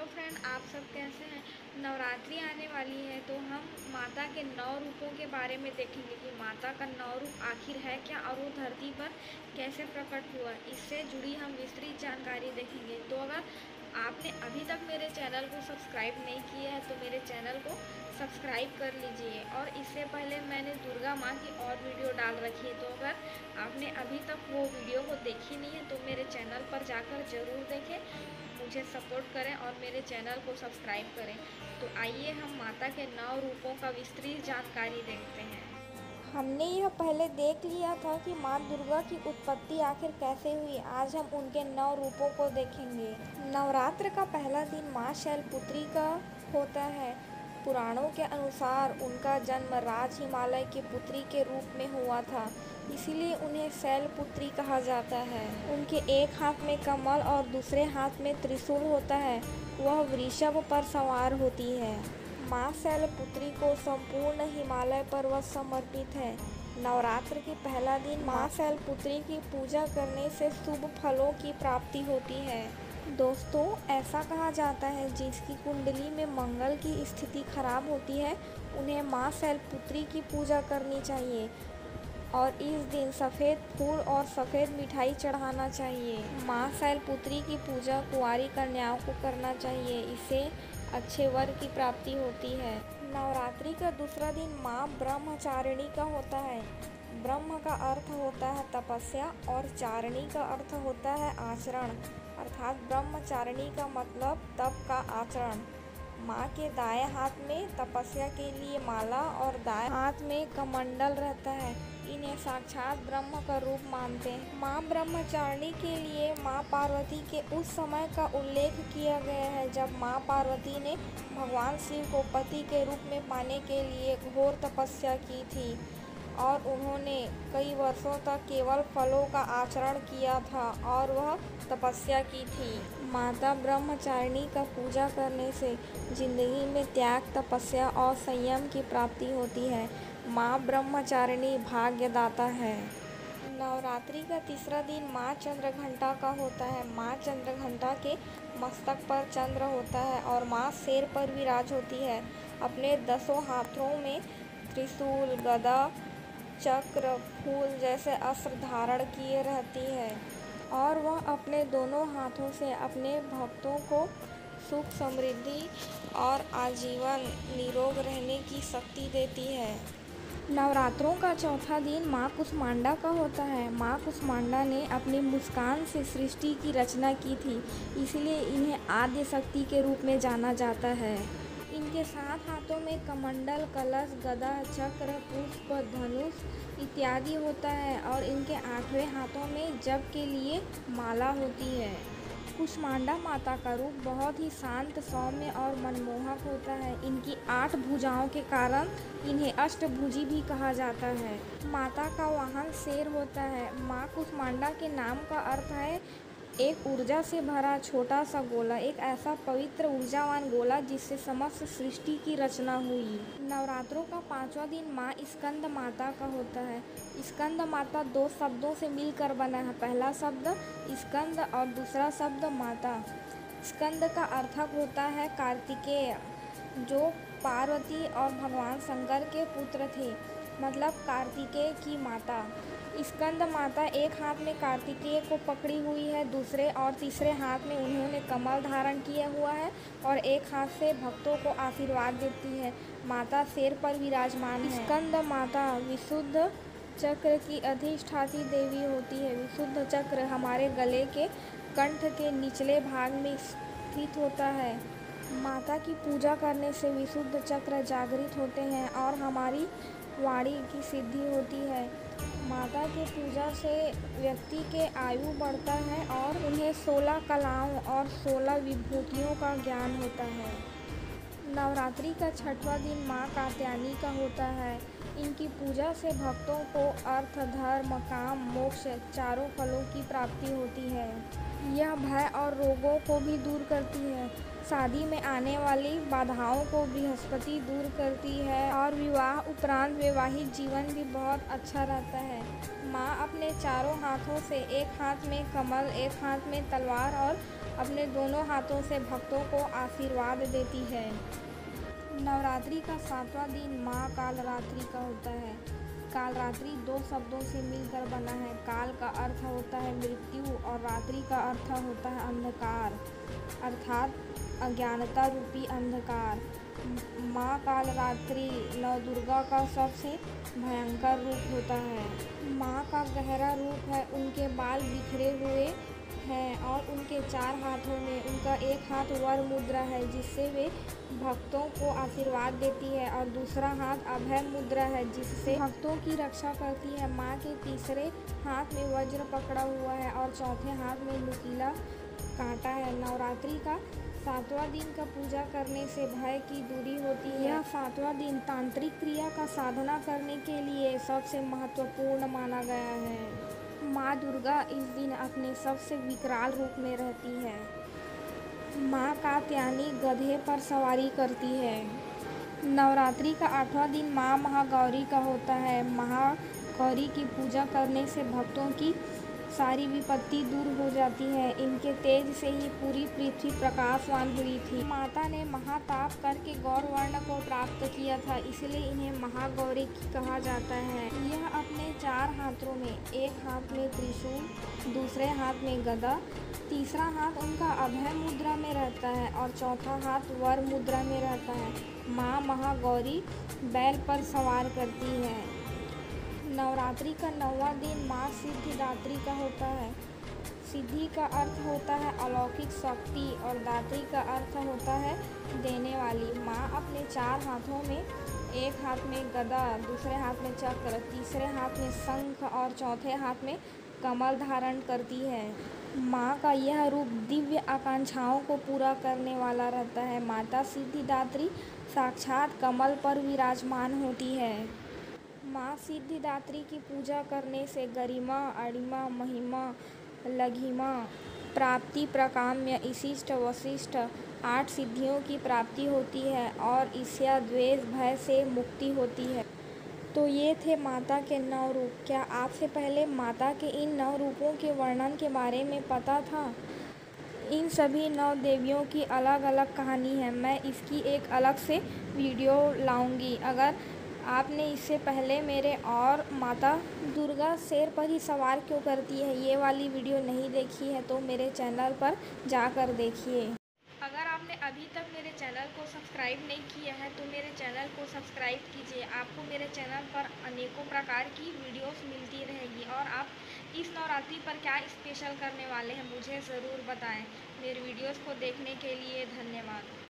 Friend, आप सब कैसे हैं। नवरात्रि आने वाली है तो हम माता के 9 रूपों के बारे में देखेंगे कि माता का 9 रूप आखिर है क्या और वो धरती पर कैसे प्रकट हुआ। इससे जुड़ी हम विस्तृत जानकारी देखेंगे। तो अगर आपने अभी तक मेरे चैनल को सब्सक्राइब नहीं किया है तो मेरे चैनल को सब्सक्राइब कर लीजिए। और इससे पहले मैंने दुर्गा माँ की और वीडियो डाल रखी है, तो अगर आपने अभी तक वो वीडियो को देखी नहीं है तो मेरे चैनल पर जाकर ज़रूर देखें, मुझे सपोर्ट करें और मेरे चैनल को सब्सक्राइब करें। तो आइए हम माता के 9 रूपों का विस्तृत जानकारी देखते हैं। हमने यह पहले देख लिया था कि माँ दुर्गा की उत्पत्ति आखिर कैसे हुई। आज हम उनके 9 रूपों को देखेंगे। नवरात्र का पहला दिन माँ शैलपुत्री का होता है। पुराणों के अनुसार उनका जन्म राज हिमालय की पुत्री के रूप में हुआ था, इसीलिए उन्हें शैलपुत्री कहा जाता है। उनके एक हाथ में कमल और दूसरे हाथ में त्रिशूल होता है। वह वृषभ पर सवार होती है। माँ शैलपुत्री को संपूर्ण हिमालय पर्वत समर्पित है। नवरात्र के पहला दिन माँ शैलपुत्री की पूजा करने से शुभ फलों की प्राप्ति होती है। दोस्तों, ऐसा कहा जाता है जिसकी कुंडली में मंगल की स्थिति खराब होती है उन्हें माँ शैलपुत्री की पूजा करनी चाहिए और इस दिन सफ़ेद फूल और सफ़ेद मिठाई चढ़ाना चाहिए। माँ शैलपुत्री की पूजा कुंवारी कन्याओं को करना चाहिए, इससे अच्छे वर की प्राप्ति होती है। नवरात्रि का दूसरा दिन माँ ब्रह्मचारिणी का होता है। ब्रह्म का अर्थ होता है तपस्या और चारिणी का अर्थ होता है आचरण, अर्थात ब्रह्मचारिणी का मतलब तप का आचरण। माँ के दाएं हाथ में तपस्या के लिए माला और दाएं हाथ में कमंडल रहता है। इन्हें साक्षात ब्रह्म का रूप मानते हैं। माँ ब्रह्मचारिणी के लिए माँ पार्वती के उस समय का उल्लेख किया गया है जब माँ पार्वती ने भगवान शिव को पति के रूप में पाने के लिए घोर तपस्या की थी और उन्होंने कई वर्षों तक केवल फलों का आचरण किया था और वह तपस्या की थी। माता ब्रह्मचारिणी का पूजा करने से जिंदगी में त्याग, तपस्या और संयम की प्राप्ति होती है। माँ ब्रह्मचारिणी भाग्यदाता है। नवरात्रि का तीसरा दिन माँ चंद्रघंटा का होता है। माँ चंद्रघंटा के मस्तक पर चंद्र होता है और माँ शेर पर विराज होती है। अपने 10 हाथों में त्रिशूल, गदा, चक्र, फूल जैसे अस्त्र धारण किए रहती है और वह अपने दोनों हाथों से अपने भक्तों को सुख, समृद्धि और आजीवन निरोग रहने की शक्ति देती है। नवरात्रों का चौथा दिन माँ कुष्मांडा का होता है। माँ कुष्मांडा ने अपनी मुस्कान से सृष्टि की रचना की थी, इसलिए इन्हें आद्य शक्ति के रूप में जाना जाता है। इनके 7 हाथों में कमंडल, कलश, गदा, चक्र, पुष्प, धनुष इत्यादि होता है और इनके 8वें हाथों में जप के लिए माला होती है। कुष्मांडा माता का रूप बहुत ही शांत, सौम्य और मनमोहक होता है। इनकी 8 भुजाओं के कारण इन्हें अष्टभुजी भी कहा जाता है। माता का वाहन शेर होता है। माँ कुष्मांडा के नाम का अर्थ है एक ऊर्जा से भरा छोटा सा गोला, एक ऐसा पवित्र ऊर्जावान गोला जिससे समस्त सृष्टि की रचना हुई। नवरात्रों का 5वां दिन माँ स्कंद माता का होता है। स्कंद माता 2 शब्दों से मिलकर बना है। पहला शब्द स्कंद और दूसरा शब्द माता। स्कंद का अर्थक होता है कार्तिकेय, जो पार्वती और भगवान शंकर के पुत्र थे, मतलब कार्तिकेय की माता। स्कंद माता एक हाथ में कार्तिकेय को पकड़ी हुई है, दूसरे और तीसरे हाथ में उन्होंने कमल धारण किया हुआ है और एक हाथ से भक्तों को आशीर्वाद देती है। माता शेर पर विराजमान है। स्कंद माता विशुद्ध चक्र की अधिष्ठात्री देवी होती है। विशुद्ध चक्र हमारे गले के कंठ के निचले भाग में स्थित होता है। माता की पूजा करने से विशुद्ध चक्र जागृत होते हैं और हमारी वाणी की सिद्धि होती है। माता की पूजा से व्यक्ति के आयु बढ़ता है और उन्हें 16 कलाओं और 16 विभूतियों का ज्ञान होता है। नवरात्रि का 6वां दिन माँ कात्यायनी का होता है। इनकी पूजा से भक्तों को अर्थ, धर्म, काम, मोक्ष चारों फलों की प्राप्ति होती है। यह भय और रोगों को भी दूर करती है। शादी में आने वाली बाधाओं को बृहस्पति दूर करती है और विवाह उपरांत वैवाहिक जीवन भी बहुत अच्छा रहता है। माँ अपने चारों हाथों से, एक हाथ में कमल, एक हाथ में तलवार और अपने दोनों हाथों से भक्तों को आशीर्वाद देती है। नवरात्रि का 7वां दिन माँ कालरात्रि का होता है। कालरात्रि 2 शब्दों से मिलकर बना है। काल का अर्थ होता है मृत्यु और रात्रि का अर्थ होता है अंधकार, अर्थात अज्ञानता रूपी अंधकार। माँ कालरात्रि नवदुर्गा का सबसे भयंकर रूप होता है। माँ का गहरा रूप है, उनके बाल बिखरे हुए हैं और उनके 4 हाथों में उनका एक हाथ वर मुद्रा है जिससे वे भक्तों को आशीर्वाद देती है और दूसरा हाथ अभय मुद्रा है जिससे भक्तों की रक्षा करती है। माँ के तीसरे हाथ में वज्र पकड़ा हुआ है और चौथे हाथ में नुकीला कांटा है। नवरात्रि का 7वां दिन का पूजा करने से भय की दूरी होती है। यह 7वां दिन तांत्रिक क्रिया का साधना करने के लिए सबसे महत्वपूर्ण माना गया है। माँ दुर्गा इस दिन अपने सबसे विकराल रूप में रहती है। माँ कात्यायनी गधे पर सवारी करती है। नवरात्रि का 8वां दिन माँ महागौरी का होता है। महागौरी की पूजा करने से भक्तों की सारी विपत्ति दूर हो जाती है। इनके तेज से ही पूरी पृथ्वी प्रकाशवान हुई थी। माता ने महाताप करके गौर वर्ण को प्राप्त किया था, इसलिए इन्हें महागौरी कहा जाता है। यह अपने 4 हाथों में, एक हाथ में त्रिशूल, दूसरे हाथ में गदा, तीसरा हाथ उनका अभय मुद्रा में रहता है और चौथा हाथ वर मुद्रा में रहता है। माँ महागौरी बैल पर सवार करती है। नवरात्रि का 9वां दिन माँ सिद्धिदात्री का होता है। सिद्धि का अर्थ होता है अलौकिक शक्ति और दात्री का अर्थ होता है देने वाली। माँ अपने 4 हाथों में, एक हाथ में गदा, दूसरे हाथ में चक्र, तीसरे हाथ में शंख और चौथे हाथ में कमल धारण करती है। माँ का यह रूप दिव्य आकांक्षाओं को पूरा करने वाला रहता है। माता सिद्धिदात्री साक्षात कमल पर विराजमान होती है। माँ सिद्धिदात्री की पूजा करने से गरिमा, अणिमा, महिमा, लघिमा, प्राप्ति, प्रकाम्य, इशिष्ट, वशिष्ठ 8 सिद्धियों की प्राप्ति होती है और ईर्ष्या, द्वेष, भय से मुक्ति होती है। तो ये थे माता के 9 रूप। क्या आपसे पहले माता के इन 9 रूपों के वर्णन के बारे में पता था? इन सभी 9 देवियों की अलग अलग कहानी है। मैं इसकी एक अलग से वीडियो लाऊंगी। अगर आपने इससे पहले मेरे और माता दुर्गा शेर पर ही सवार क्यों करती है ये वाली वीडियो नहीं देखी है तो मेरे चैनल पर जाकर देखिए। अगर आपने अभी तक मेरे चैनल को सब्सक्राइब नहीं किया है तो मेरे चैनल को सब्सक्राइब कीजिए। आपको मेरे चैनल पर अनेकों प्रकार की वीडियोस मिलती रहेगी और आप इस नवरात्रि पर क्या स्पेशल करने वाले हैं मुझे ज़रूर बताएं। मेरे वीडियोस को देखने के लिए धन्यवाद।